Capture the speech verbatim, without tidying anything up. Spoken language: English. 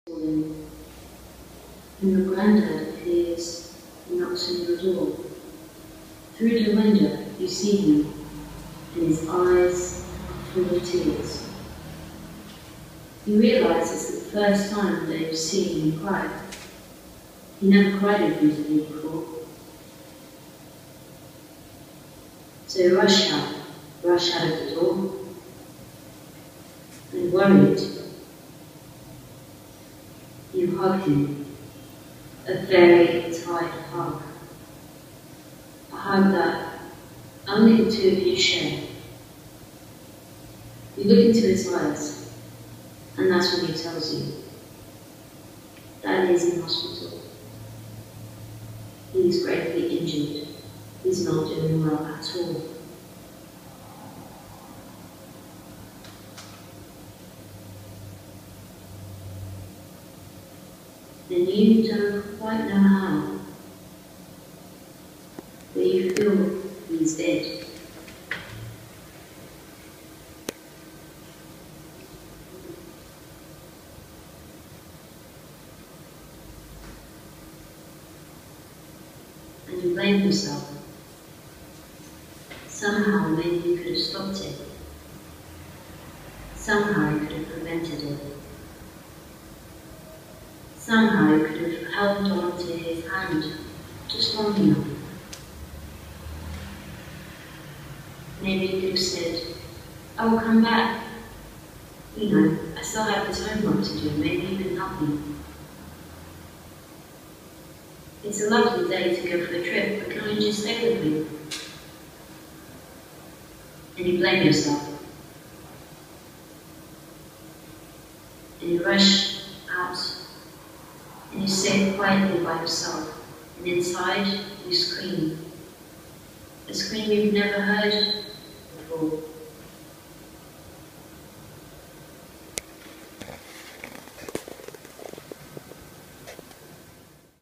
And your granddad appears and knocks on your door. Through the window you see him, and his eyes are full of tears. You realise it's the first time that you've seen him cry. He never cried over his baby before. So you rush out, rush out of the door, and worried, you hug him, a very tight hug, a hug that only the two of you share. You look into his eyes, and that's when he tells you that he's in hospital. He's gravely injured. He's not doing well at all. And you don't quite know how, but you feel he's dead. And you blame yourself. Somehow maybe you could have stopped it. Somehow you could have prevented it. Somehow you could have held on to his hand just long enough. Maybe you could have said, I will come back. You know, I still have this homework to do, maybe you can help me. It's a lovely day to go for a trip, but can I just stay with me? And you blame yourself. And you rush out, and you sit quietly by yourself, and inside you scream. A scream you've never heard before.